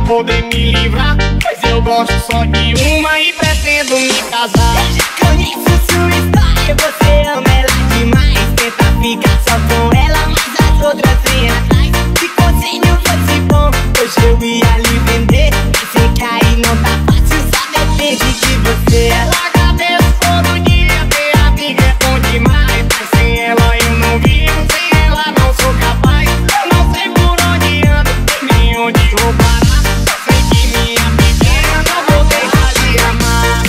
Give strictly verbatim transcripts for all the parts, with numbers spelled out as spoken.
poder me livrar, pois eu gosto só de uma e pretendo me casar. Eu já conheço sua história, você ama ela demais. Tenta ficar só com ela, mas as outras vêm atrás. Se conselho fosse bom, hoje eu ia lhe vender. Mas sei que aí não tá fácil, só depende de você. Larga Deus todo dia, ter amiga é bom demais, mas sem ela eu não vivo, sem ela não sou capaz. Eu não sei por onde ando, nem onde vou parar. Eu sei que minha pequena não vou deixar de amar.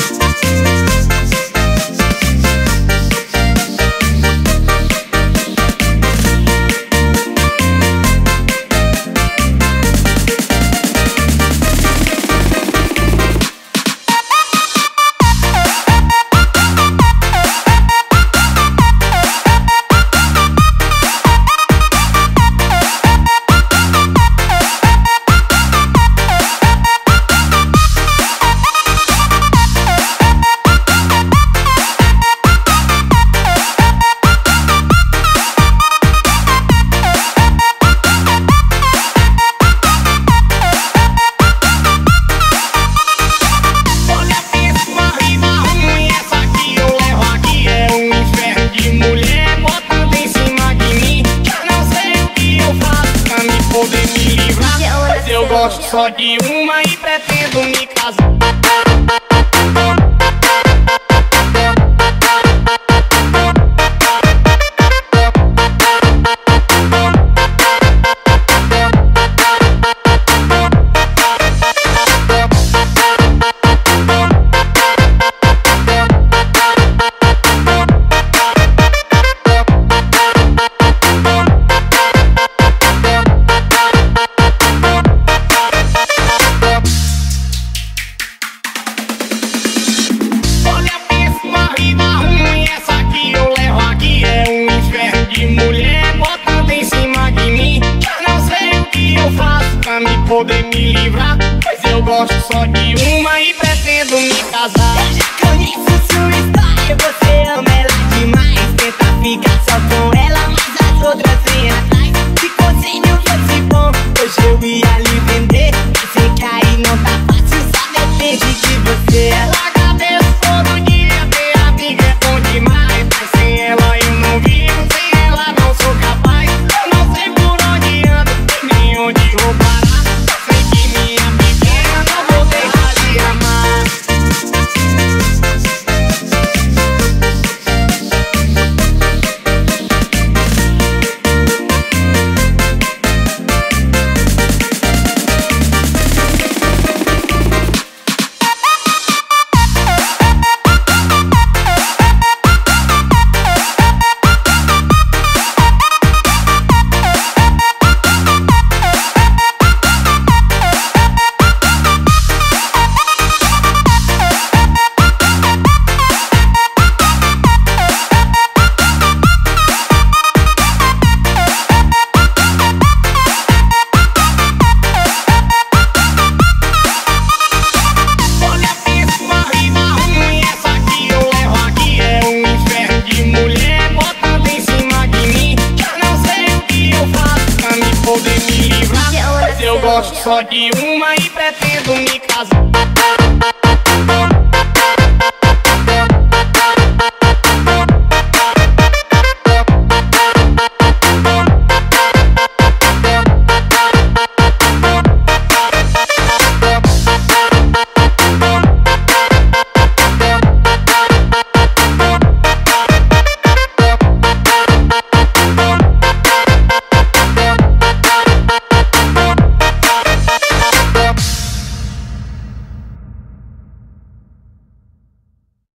Eu gosto só de uma e pretendo me casar. Poder me livrar, pois eu gosto só de uma e pretendo me casar. Eu já conheço sua história, você ama ela demais. Tenta ficar só com ela, mas as outras vêm atrás. Se conselho fosse bom, hoje eu ia lhe vender. Mas sei que aí não tá fácil, só depende de você. Larga Deus todo dia, ter amiga é bom demais, mas sem ela eu não vivo, sem ela não sou capaz. Eu não sei por onde ando, nem onde vou parar. Poder me livrar, pois eu gosto só de uma e pretendo me casar.